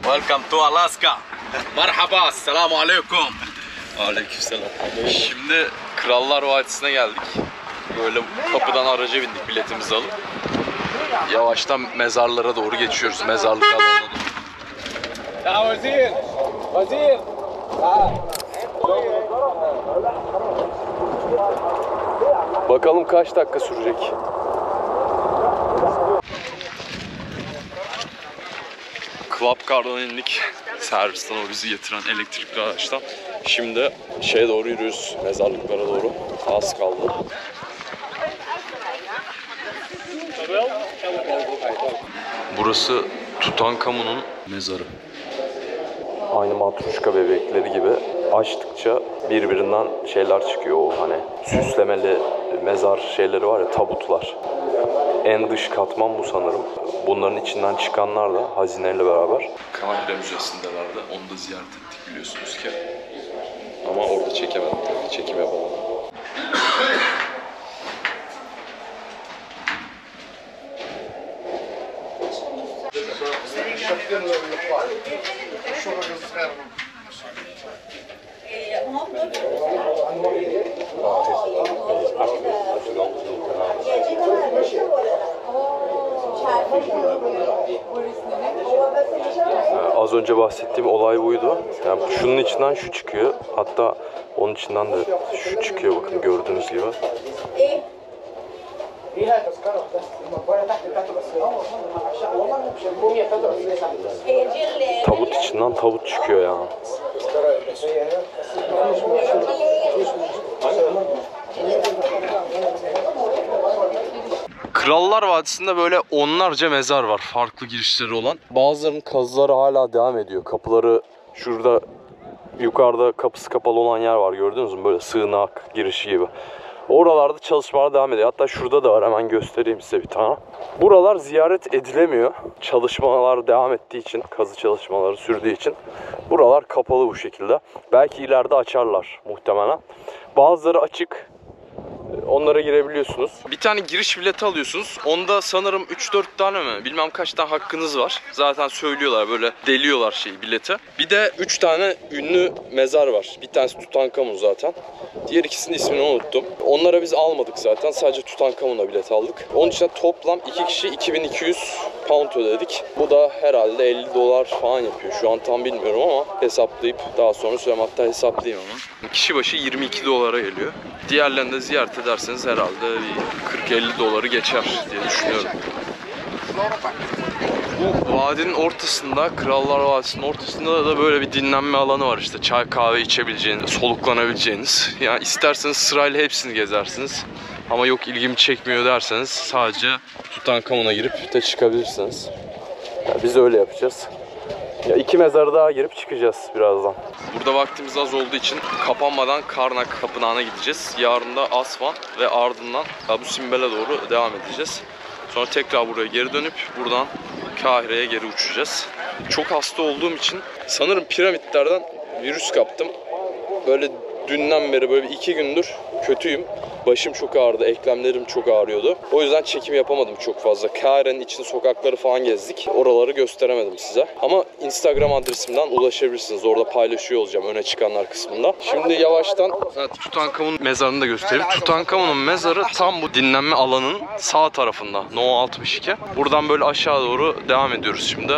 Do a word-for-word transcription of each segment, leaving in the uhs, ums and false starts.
Welcome to Alaska. Merhaba, selamu aleyküm. Aleykümselam. Şimdi Krallar Vadisi'ne geldik. Böyle kapıdan araca bindik biletimizi alıp. Yavaştan mezarlara doğru geçiyoruz. Mezarlık alanına doğru. Ya Vazir! Vazir! Bakalım kaç dakika sürecek. Club Car'dan indik. Servisten o bizi getiren elektrikli araçtan. Şimdi şeye doğru yürüyoruz. Mezarlıklara doğru. Az kaldı. Burası Tutankamon'un mezarı. Aynı matruşka bebekleri gibi açtıkça birbirinden şeyler çıkıyor, o hani süslemeli mezar şeyleri var ya, tabutlar. En dış katman bu sanırım. Bunların içinden çıkanlar da hazineyle beraber. Kahire Müzesi'ndelerdi. Onu da ziyaret ettik biliyorsunuz ki. Ama orada çekemedim. Çekim yapalım. Az önce bahsettiğim olay buydu. Yani şunun içinden şu çıkıyor. Hatta onun içinden de şu çıkıyor, bakın gördüğünüz gibi. Tabut içinden tabut çıkıyor yani. Krallar Vadisi'nde böyle onlarca mezar var, farklı girişleri olan. Bazılarının kazıları hala devam ediyor. Kapıları şurada yukarıda kapısı kapalı olan yer var, gördünüz mü? Böyle sığınak girişi gibi. Oralarda çalışmalar devam ediyor. Hatta şurada da var, hemen göstereyim size bir tane. Buralar ziyaret edilemiyor. Çalışmalar devam ettiği için, kazı çalışmaları sürdüğü için buralar kapalı bu şekilde. Belki ileride açarlar muhtemelen. Bazıları açık. Onlara girebiliyorsunuz. Bir tane giriş bileti alıyorsunuz. Onda sanırım üç dört tane mi, bilmem kaç tane hakkınız var. Zaten söylüyorlar, böyle deliyorlar şeyi, bileti. Bir de üç tane ünlü mezar var. Bir tanesi Tutankamon zaten. Diğer ikisinin ismini unuttum. Onlara biz almadık zaten. Sadece Tutankamon'a bilet aldık. Onun için toplam iki kişi iki bin iki yüz pound ödedik. Bu da herhalde elli dolar falan yapıyor. Şu an tam bilmiyorum ama hesaplayıp daha sonra söyleyeyim, hatta hesaplayayım ama. Kişi başı yirmi iki dolara geliyor. Diğerlerini de ziyaret ederseniz herhalde kırk elli doları geçer diye düşünüyorum. Bu vadinin ortasında, Krallar Vadisi'nin ortasında da böyle bir dinlenme alanı var işte. Çay kahve içebileceğiniz, soluklanabileceğiniz. Yani isterseniz sırayla hepsini gezersiniz. Ama yok ilgimi çekmiyor derseniz sadece Tutankamon'a girip de çıkabilirsiniz. Yani biz öyle yapacağız. Ya iki mezarı daha girip çıkacağız birazdan. Burada vaktimiz az olduğu için kapanmadan Karnak Tapınağı'na gideceğiz. Yarın da Aswan ve ardından Abu Simbel'e doğru devam edeceğiz. Sonra tekrar buraya geri dönüp buradan Kahire'ye geri uçacağız. Çok hasta olduğum için sanırım piramitlerden virüs kaptım. Böyle dünden beri böyle iki gündür kötüyüm. Başım çok ağrıdı, eklemlerim çok ağrıyordu. O yüzden çekim yapamadım çok fazla. Kahire'nin içinde sokakları falan gezdik. Oraları gösteremedim size. Ama Instagram adresimden ulaşabilirsiniz. Orada paylaşıyor olacağım öne çıkanlar kısmında. Şimdi yavaştan Tutankamon'un mezarını da göstereyim. Tutankamon'un mezarı tam bu dinlenme alanının sağ tarafında. No altmış iki. Buradan böyle aşağı doğru devam ediyoruz şimdi.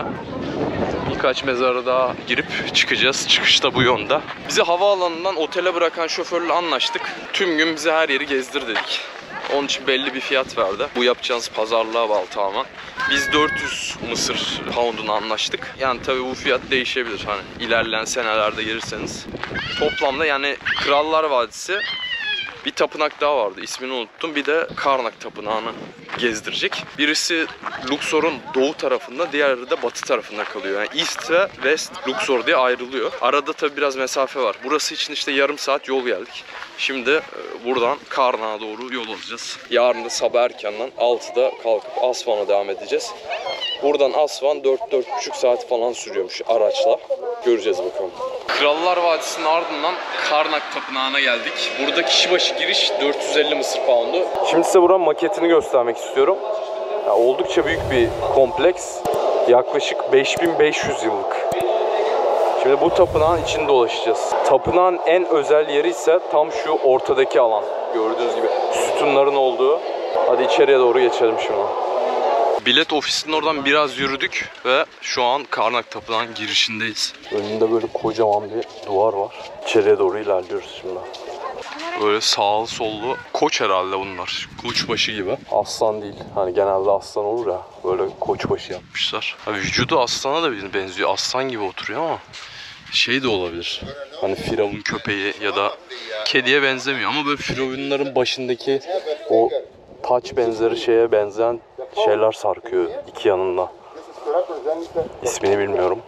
Birkaç mezara daha girip çıkacağız. Çıkış da bu yönde. Bizi havaalanından otele bırakan şoförle anlaştık. Tüm gün bize her yeri gezdir dedik. Onun için belli bir fiyat verdi. Bu yapacağınız pazarlığa bağlı tamamen. Biz dört yüz Mısır pound'una anlaştık. Yani tabii bu fiyat değişebilir hani ilerleyen senelerde gelirseniz. Toplamda yani Krallar Vadisi, bir tapınak daha vardı, ismini unuttum. Bir de Karnak Tapınağı'nı gezdirecek. Birisi Luxor'un doğu tarafında, diğeri de batı tarafında kalıyor. Yani East ve West Luxor diye ayrılıyor. Arada tabi biraz mesafe var. Burası için işte yarım saat yol geldik. Şimdi buradan Karnak'a doğru yol alacağız. Yarın da sabah erkenden altıda kalkıp Aswan'a devam edeceğiz. Buradan Aswan dört dört buçuk saat falan sürüyormuş araçla. Göreceğiz bakalım. Krallar Vadisi'nin ardından Karnak Tapınağı'na geldik. Burada kişi başı giriş dört yüz elli Mısır pound'u. Şimdi size buranın maketini göstermek istiyorum. Yani oldukça büyük bir kompleks. Yaklaşık beş bin beş yüz yıllık. Şimdi bu tapınağın içinde dolaşacağız. Tapınağın en özel yeri ise tam şu ortadaki alan. Gördüğünüz gibi sütunların olduğu. Hadi içeriye doğru geçelim şimdi. Bilet ofisinin oradan biraz yürüdük ve şu an Karnak Tapınağı'nın girişindeyiz. Önünde böyle kocaman bir duvar var. İçeriye doğru ilerliyoruz şimdi. Böyle sağlı sollu koç herhalde bunlar. Koçbaşı gibi. Aslan değil. Hani genelde aslan olur ya. Böyle koçbaşı yapmışlar. Abi vücudu aslana da benziyor. Aslan gibi oturuyor ama şey de olabilir. Hani firavun köpeği ya da kediye benzemiyor ama böyle firavunların başındaki o taç benzeri şeye benzeyen şeyler sarkıyor iki yanında. İsmini bilmiyorum.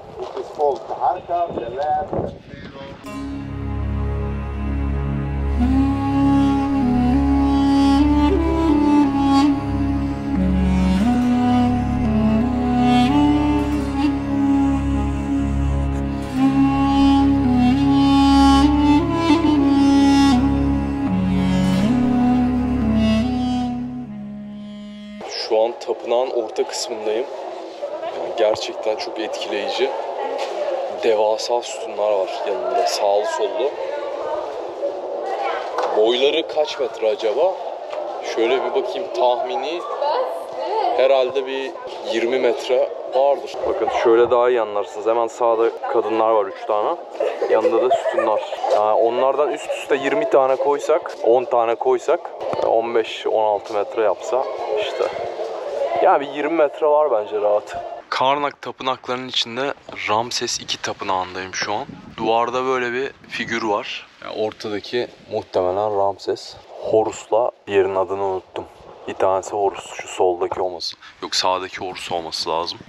Şu an tapınağın orta kısmındayım. Yani gerçekten çok etkileyici. Devasa sütunlar var yanında, sağlı sollu. Boyları kaç metre acaba? Şöyle bir bakayım, tahmini herhalde bir yirmi metre vardır. Bakın şöyle daha iyi anlarsınız. Hemen sağda kadınlar var üç tane. Yanında da sütunlar. Yani onlardan üst üste yirmi tane koysak, on tane koysak on beş on altı metre yapsa işte. Yani bir yirmi metre var bence rahat. Karnak tapınaklarının içinde Ramses iki tapınağındayım şu an. Duvarda böyle bir figür var. Yani ortadaki muhtemelen Ramses. Horus'la diğerinin adını unuttum. Bir tanesi Horus, şu soldaki olması. Yok, sağdaki Horus olması lazım.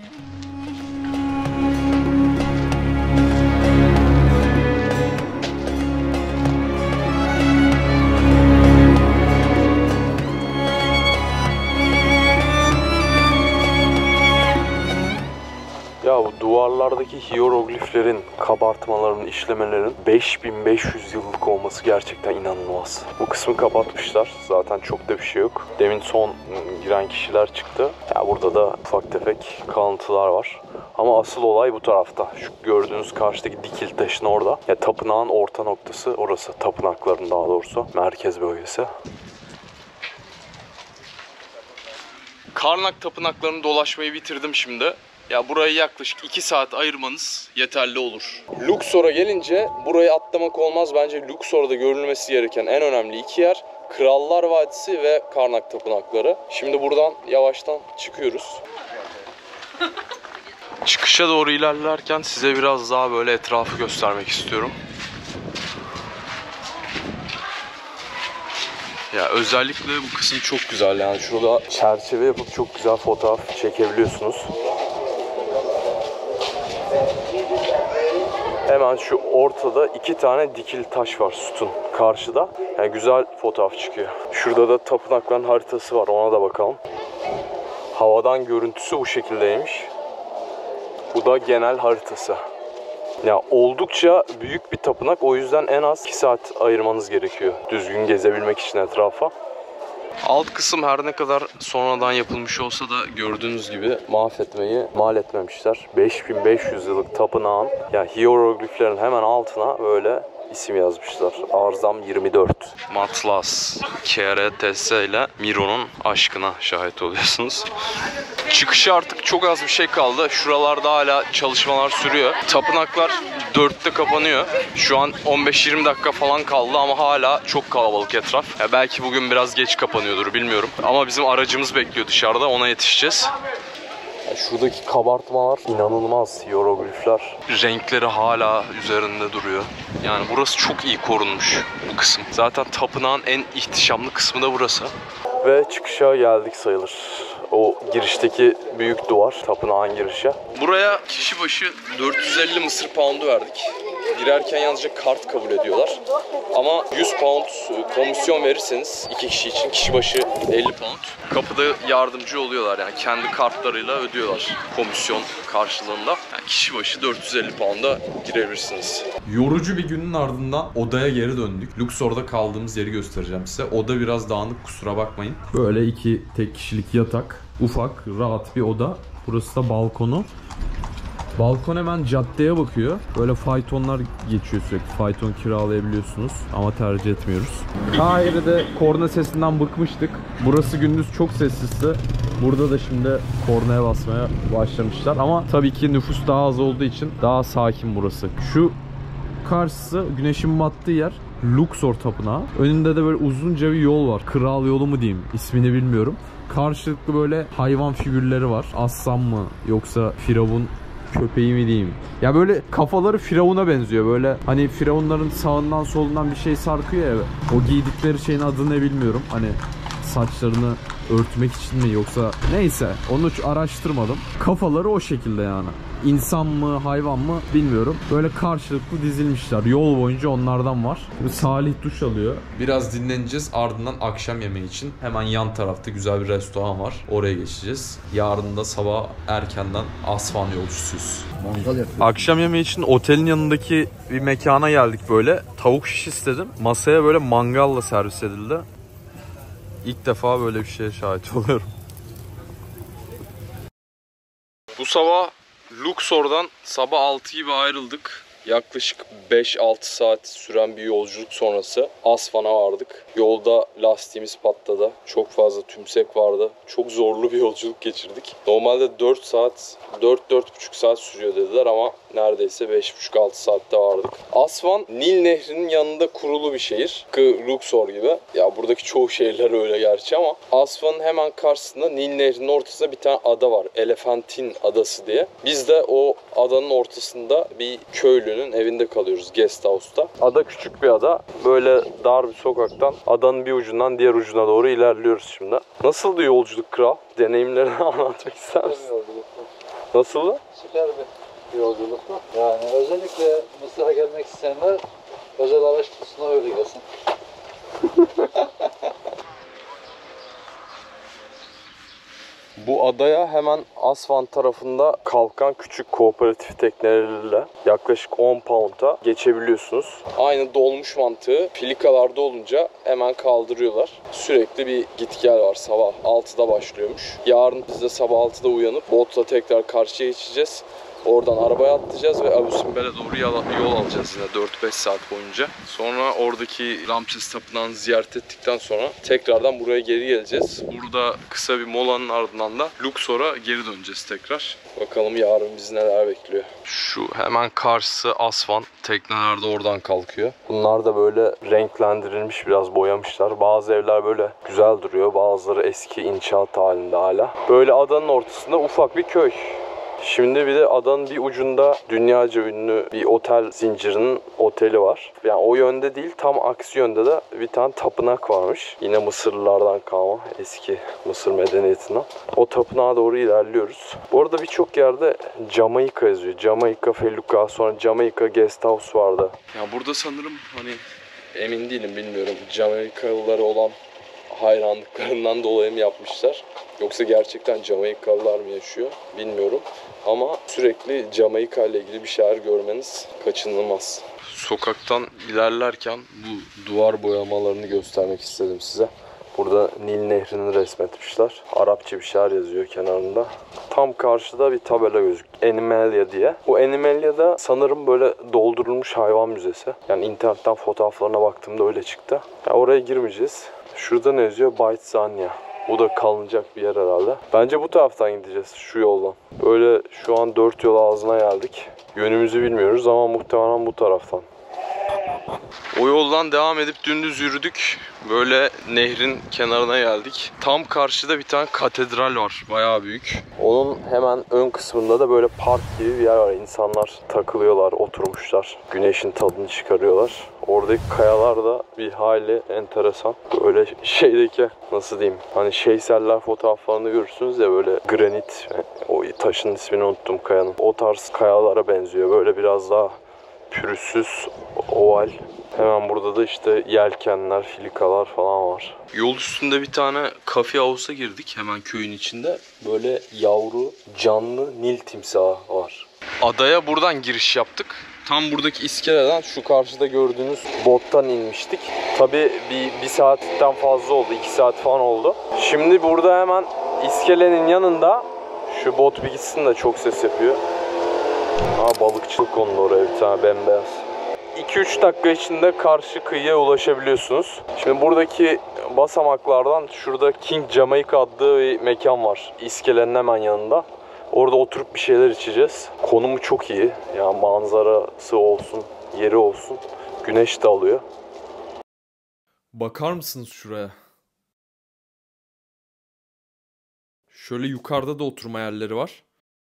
Ya bu duvarlardaki hierogliflerin, kabartmaların, işlemelerin beş bin beş yüz yıllık olması gerçekten inanılmaz. Bu kısmı kapatmışlar. Zaten çok da bir şey yok. Demin son giren kişiler çıktı. Ya burada da ufak tefek kalıntılar var. Ama asıl olay bu tarafta. Şu gördüğünüz karşıdaki dikil taşın orada. Ya tapınağın orta noktası orası. Tapınakların daha doğrusu. Merkez bölgesi. Karnak tapınaklarını dolaşmayı bitirdim şimdi. Ya burayı yaklaşık iki saat ayırmanız yeterli olur. Luxor'a gelince burayı atlamak olmaz. Bence Luxor'da görülmesi gereken en önemli iki yer Krallar Vadisi ve Karnak Tapınakları. Şimdi buradan yavaştan çıkıyoruz. Çıkışa doğru ilerlerken size biraz daha böyle etrafı göstermek istiyorum. Ya özellikle bu kısım çok güzel, yani şurada çerçeve yapıp çok güzel fotoğraf çekebiliyorsunuz. Hemen şu ortada iki tane dikili taş var, sütun karşıda. Yani güzel fotoğraf çıkıyor. Şurada da tapınakların haritası var, ona da bakalım. Havadan görüntüsü bu şekildeymiş. Bu da genel haritası. Ya oldukça büyük bir tapınak, o yüzden en az iki saat ayırmanız gerekiyor düzgün gezebilmek için etrafa. Alt kısım her ne kadar sonradan yapılmış olsa da gördüğünüz gibi mahvetmeyi mal etmemişler. beş bin beş yüz yıllık tapınağın, yani hierogliflerin hemen altına böyle isim yazmışlar. Arzam yirmi dört. Matlas, K R T S ile Miro'nun aşkına şahit oluyorsunuz. Çıkışı artık çok az bir şey kaldı. Şuralarda hala çalışmalar sürüyor. Tapınaklar dörtte kapanıyor. Şu an on beş yirmi dakika falan kaldı ama hala çok kalabalık etraf. Ya belki bugün biraz geç kapanıyordur, bilmiyorum. Ama bizim aracımız bekliyor dışarıda, ona yetişeceğiz. Ya şuradaki kabartmalar inanılmaz, hieroglifler. Renkleri hala üzerinde duruyor. Yani burası çok iyi korunmuş bu kısım. Zaten tapınağın en ihtişamlı kısmı da burası. Ve çıkışa geldik sayılır. O girişteki büyük duvar, tapınağın girişi. Buraya kişi başı dört yüz elli Mısır poundu verdik. Girerken yalnızca kart kabul ediyorlar. Ama yüz pound komisyon verirseniz iki kişi için kişi başı elli pound. Kapıda yardımcı oluyorlar, yani kendi kartlarıyla ödüyorlar komisyon karşılığında. Yani kişi başı dört yüz elli pound'a girebilirsiniz. Yorucu bir günün ardından odaya geri döndük. Luxor'da kaldığımız yeri göstereceğim size. Oda biraz dağınık, kusura bakmayın. Böyle iki tek kişilik yatak, ufak, rahat bir oda. Burası da balkonu. Balkon hemen caddeye bakıyor. Böyle faytonlar geçiyor sürekli. Fayton kiralayabiliyorsunuz ama tercih etmiyoruz. Kahire'de korna sesinden bıkmıştık. Burası gündüz çok sessizdi. Burada da şimdi kornaya basmaya başlamışlar. Ama tabii ki nüfus daha az olduğu için daha sakin burası. Şu karşısı güneşin battığı yer Luxor Tapınağı. Önünde de böyle uzunca bir yol var. Kral yolu mu diyeyim, ismini bilmiyorum. Karşılıklı böyle hayvan figürleri var. Aslan mı yoksa firavun köpeği mi diyeyim. Ya böyle kafaları firavuna benziyor. Böyle hani firavunların sağından solundan bir şey sarkıyor ya. O giydikleri şeyin adını ne bilmiyorum. Hani saçlarını örtmek için mi yoksa neyse onu hiç araştırmadım. Kafaları o şekilde yani. İnsan mı hayvan mı bilmiyorum. Böyle karşılıklı dizilmişler. Yol boyunca onlardan var. Şimdi Salih duş alıyor. Biraz dinleneceğiz. Ardından akşam yemeği için hemen yan tarafta güzel bir restoran var. Oraya geçeceğiz. Yarın da sabah erkenden Asvan yolcusuyuz. Akşam yemeği için otelin yanındaki bir mekana geldik böyle. Tavuk şiş istedim. Masaya böyle mangalla servis edildi. İlk defa böyle bir şeye şahit oluyorum. Bu sabah Luxor'dan sabah altı gibi ayrıldık. Yaklaşık beş altı saat süren bir yolculuk sonrası Asvan'a vardık. Yolda lastiğimiz patladı. Çok fazla tümsek vardı. Çok zorlu bir yolculuk geçirdik. Normalde dört saat, dört dört buçuk saat sürüyor dediler ama neredeyse beş buçuk altı saatte vardık. Asvan, Nil Nehri'nin yanında kurulu bir şehir. Luxor gibi. Ya buradaki çoğu şehirler öyle gerçi ama Asvan'ın hemen karşısında Nil Nehri'nin ortasında bir tane ada var. Elefantin Adası diye. Biz de o adanın ortasında bir köylünün evinde kalıyoruz, guest house'ta. Ada küçük bir ada. Böyle dar bir sokaktan adanın bir ucundan diğer ucuna doğru ilerliyoruz şimdi. Nasıldı yolculuk kral? Deneyimlerini anlatmak ister misin? Nasıldı? Süper bir yolculuktu. Yani özellikle Mısır'a gelmek isteyenler özel araç kutusuna öyle gelsin. Bu adaya hemen Asvan tarafında kalkan küçük kooperatif tekneleriyle yaklaşık on pound'a geçebiliyorsunuz. Aynı dolmuş mantığı filikalarda olunca hemen kaldırıyorlar. Sürekli bir git gel var. Sabah altıda başlıyormuş. Yarın biz de sabah altıda uyanıp botla tekrar karşıya geçeceğiz. Oradan arabaya atlayacağız ve Abu Simbel'e doğru yol alacağız yine dört beş saat boyunca. Sonra oradaki Ramses Tapınağı'nı ziyaret ettikten sonra tekrardan buraya geri geleceğiz. Burada kısa bir molanın ardından da Luxor'a geri döneceğiz tekrar. Bakalım yarın bizi neler bekliyor. Şu hemen karşısı Asvan. Tekneler de oradan kalkıyor. Bunlar da böyle renklendirilmiş, biraz boyamışlar. Bazı evler böyle güzel duruyor. Bazıları eski inşaat halinde hala. Böyle adanın ortasında ufak bir köy. Şimdi bir de adanın bir ucunda dünyaca ünlü bir otel zincirinin oteli var. Yani o yönde değil, tam aksi yönde de bir tane tapınak varmış. Yine Mısırlılardan kalma, eski Mısır medeniyetinden. O tapınağa doğru ilerliyoruz. Bu arada birçok yerde Jamaika yazıyor. Jamaika Feluka, sonra Jamaika Guest House vardı. Ya burada sanırım hani emin değilim, bilmiyorum. Jamaikalılara olan hayranlıklarından dolayı mı yapmışlar? Yoksa gerçekten Jamaikalılar mı yaşıyor bilmiyorum. Ama sürekli Jamaika ile ilgili bir şeyler görmeniz kaçınılmaz. Sokaktan ilerlerken bu duvar boyamalarını göstermek istedim size. Burada Nil Nehri'ni resmetmişler. Arapça bir şeyler yazıyor kenarında. Tam karşıda bir tabela gözüküyor. Animalia diye. Bu Animalia'da sanırım böyle doldurulmuş hayvan müzesi. Yani internetten fotoğraflarına baktığımda öyle çıktı. Yani oraya girmeyeceğiz. Şurada ne yazıyor? Baitzania. Bu da kalınacak bir yer herhalde. Bence bu taraftan gideceğiz, şu yoldan. Böyle şu an dört yol ağzına geldik. Yönümüzü bilmiyoruz ama muhtemelen bu taraftan. O yoldan devam edip dümdüz yürüdük. Böyle nehrin kenarına geldik. Tam karşıda bir tane katedral var. Bayağı büyük. Onun hemen ön kısmında da böyle park gibi bir yer var. İnsanlar takılıyorlar, oturmuşlar. Güneşin tadını çıkarıyorlar. Oradaki kayalar da bir hali enteresan. Böyle şeydeki, nasıl diyeyim, hani şeyseller fotoğraflarını görürsünüz ya, böyle granit, o taşın ismini unuttum kayanın. O tarz kayalara benziyor. Böyle biraz daha pürüzsüz, oval. Hemen burada da işte yelkenler, filikalar falan var. Yol üstünde bir tane kafe house'a girdik hemen köyün içinde. Böyle yavru, canlı Nil timsahı var. Adaya buradan giriş yaptık. Tam buradaki iskeleden şu karşıda gördüğünüz bottan inmiştik. Tabii bir, bir saatten fazla oldu, iki saat falan oldu. Şimdi burada hemen iskelenin yanında Şu bot bir gitsin de çok ses yapıyor. Aa, balıkçılık konulu oraya bir tane bembeyaz. iki üç dakika içinde karşı kıyıya ulaşabiliyorsunuz. Şimdi buradaki basamaklardan şurada King Jamaica adlı bir mekan var. İskelenin hemen yanında. Orada oturup bir şeyler içeceğiz. Konumu çok iyi. Yani manzarası olsun, yeri olsun. Güneş de alıyor. Bakar mısınız şuraya? Şöyle yukarıda da oturma yerleri var.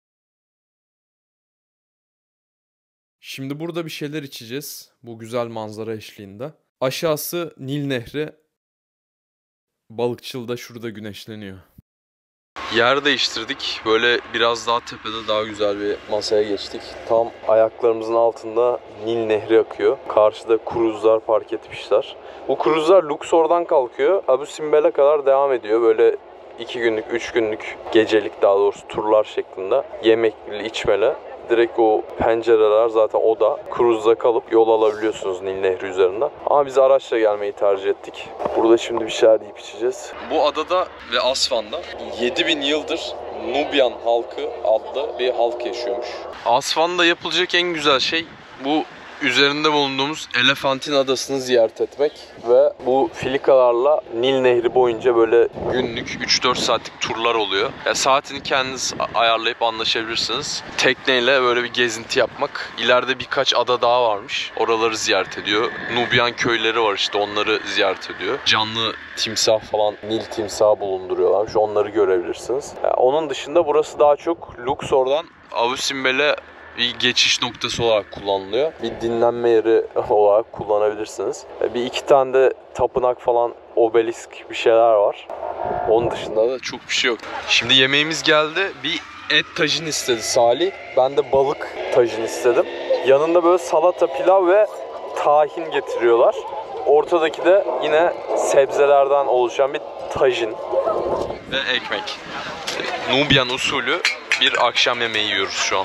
Şimdi burada bir şeyler içeceğiz. Bu güzel manzara eşliğinde. Aşağısı Nil Nehri. Balıkçıl da şurada güneşleniyor. Yer değiştirdik. Böyle biraz daha tepede daha güzel bir masaya geçtik. Tam ayaklarımızın altında Nil Nehri akıyor. Karşıda kruzlar park etmişler. Bu kruzlar Luxor'dan kalkıyor. Abu Simbel'e kadar devam ediyor. Böyle iki günlük, üç günlük, gecelik daha doğrusu turlar şeklinde. Yemekli, içmeli. Direkt o pencereler zaten oda. Kruzda kalıp yol alabiliyorsunuz Nil Nehri üzerinden. Ama biz araçla gelmeyi tercih ettik. Burada şimdi bir şeyler yiyip içeceğiz. Bu adada ve Asvan'da yedi bin yıldır Nubian halkı adlı bir halk yaşıyormuş. Asvan'da yapılacak en güzel şey bu üzerinde bulunduğumuz Elefantin Adası'nı ziyaret etmek ve bu filikalarla Nil Nehri boyunca böyle günlük üç dört saatlik turlar oluyor. Yani saatini kendiniz ayarlayıp anlaşabilirsiniz. Tekneyle böyle bir gezinti yapmak. İleride birkaç ada daha varmış. Oraları ziyaret ediyor. Nubian köyleri var işte, onları ziyaret ediyor. Canlı timsah falan, Nil timsahı bulunduruyorlarmış. Onları görebilirsiniz. Yani onun dışında burası daha çok Luxor'dan Abu Simbel'e bir geçiş noktası olarak kullanılıyor. Bir dinlenme yeri olarak kullanabilirsiniz. Bir iki tane de tapınak falan, obelisk bir şeyler var. Onun dışında da çok bir şey yok. Şimdi yemeğimiz geldi. Bir et tajin istedi Salih. Ben de balık tajin istedim. Yanında böyle salata, pilav ve tahin getiriyorlar. Ortadaki de yine sebzelerden oluşan bir tajin. Ve ekmek. Nubian usulü bir akşam yemeği yiyoruz şu an.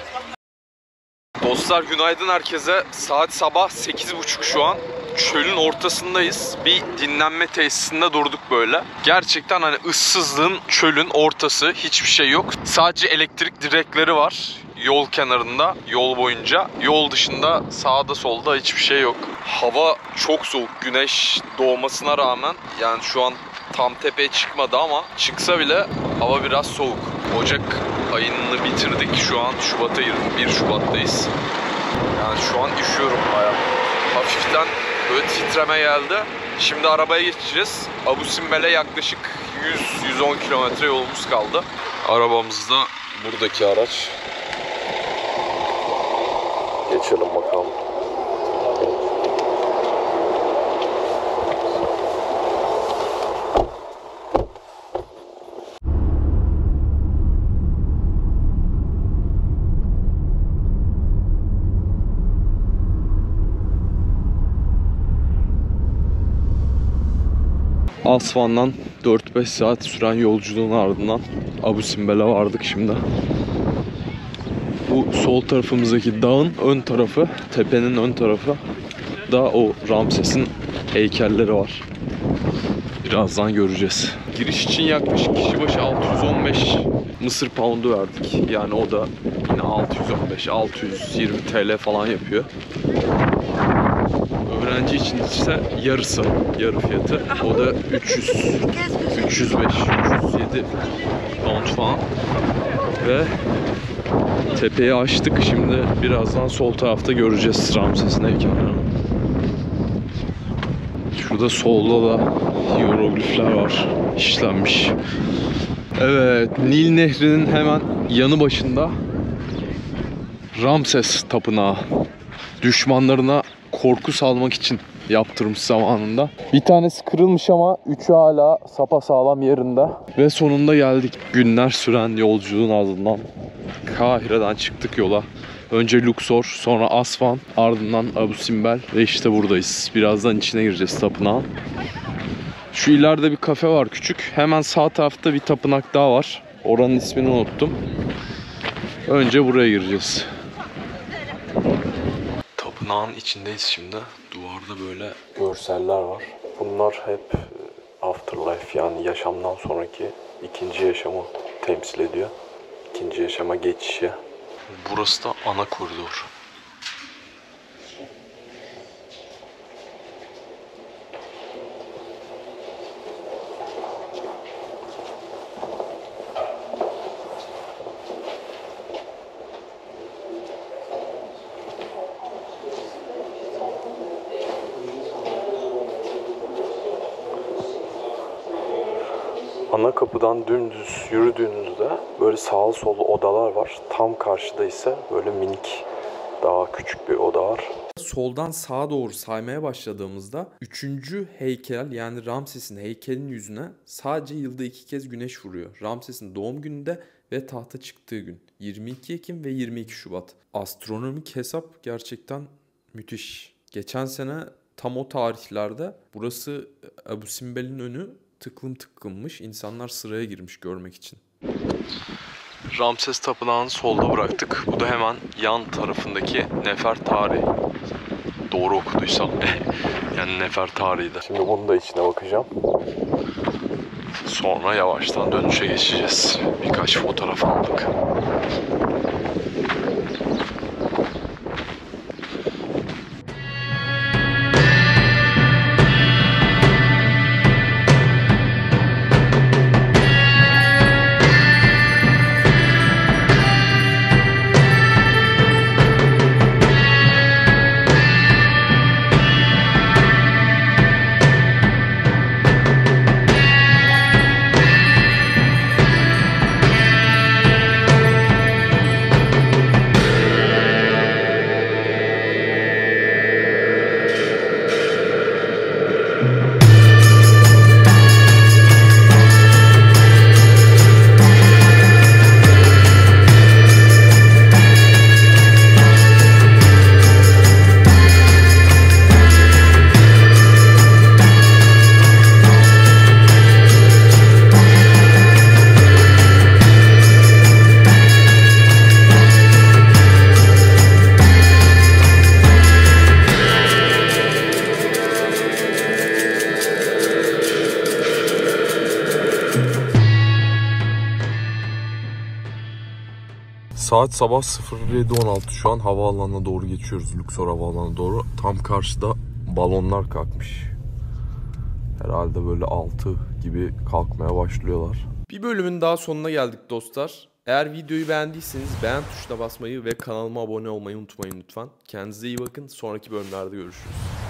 Dostlar günaydın herkese. Saat sabah sekiz buçuk şu an. Çölün ortasındayız. Bir dinlenme tesisinde durduk böyle. Gerçekten hani ıssızlığın, çölün ortası, hiçbir şey yok. Sadece elektrik direkleri var yol kenarında, yol boyunca. Yol dışında sağda solda hiçbir şey yok. Hava çok soğuk. Güneş doğmasına rağmen, yani şu an tam tepeye çıkmadı ama çıksa bile hava biraz soğuk. Ocak ayını bitirdik. Şu an Şubat'a girdik. bir Şubat'tayız. Yani şu an üşüyorum bayağı. Hafiften böyle titreme geldi. Şimdi arabaya geçeceğiz. Abu Simbel'e yaklaşık yüz yüz on kilometre yolumuz kaldı. Arabamız da buradaki araç. Geçelim bakalım. Asvan'dan dört beş saat süren yolculuğun ardından Abu Simbel'e vardık şimdi. Bu sol tarafımızdaki dağın ön tarafı, tepenin ön tarafı da o Ramses'in heykelleri var. Birazdan göreceğiz. Giriş için yaklaşık kişi başı altı yüz on beş Mısır poundu verdik. Yani o da yine altı yüz on beş altı yüz yirmi TL falan yapıyor. Öğrenci için ise yarısı, yarı fiyatı. O da üç yüz, üç yüz beş, üç yüz yedi pound falan. Ve tepeyi açtık. Şimdi birazdan sol tarafta göreceğiz Ramses'in heykellerini. Şurada solda da hieroglifler var, işlenmiş. Evet, Nil Nehri'nin hemen yanı başında Ramses Tapınağı. Düşmanlarına korku salmak için yaptırmış zamanında. Bir tanesi kırılmış ama üçü hala sapasağlam yerinde. Ve sonunda geldik. Günler süren yolculuğun ardından Kahire'den çıktık yola. Önce Luxor, sonra Asvan, ardından Abu Simbel ve işte buradayız. Birazdan içine gireceğiz tapınağın. Şu ileride bir kafe var küçük. Hemen sağ tarafta bir tapınak daha var. Oranın ismini unuttum. Önce buraya gireceğiz. Tapınağın içindeyiz şimdi. Duvarda böyle görseller var. Bunlar hep afterlife, yani yaşamdan sonraki ikinci yaşamı temsil ediyor. ikinci yaşama geçişi. Burası da ana koridor. Ana kapıdan dümdüz yürüdüğünüzde böyle sağlı sollu odalar var. Tam karşıda ise böyle minik, daha küçük bir oda var. Soldan sağa doğru saymaya başladığımızda üçüncü heykel, yani Ramses'in heykelin yüzüne sadece yılda iki kez güneş vuruyor. Ramses'in doğum gününde ve tahta çıktığı gün. yirmi iki Ekim ve yirmi iki Şubat. Astronomik hesap gerçekten müthiş. Geçen sene tam o tarihlerde burası, Ebu Simbel'in önü tıklım tıklımmış. İnsanlar sıraya girmiş görmek için. Ramses Tapınağı'nı solda bıraktık. Bu da hemen yan tarafındaki Nefertari. Doğru okuduysam. Yani Nefertari'ydi. Şimdi bunun da içine bakacağım. Sonra yavaştan dönüşe geçeceğiz. Birkaç fotoğraf aldık. Saat sabah sıfır yedi on altı, şu an havaalanına doğru geçiyoruz. Luxor havaalanına doğru. Tam karşıda balonlar kalkmış. Herhalde böyle altı gibi kalkmaya başlıyorlar. Bir bölümün daha sonuna geldik dostlar. Eğer videoyu beğendiyseniz beğen tuşuna basmayı ve kanalıma abone olmayı unutmayın lütfen. Kendinize iyi bakın. Sonraki bölümlerde görüşürüz.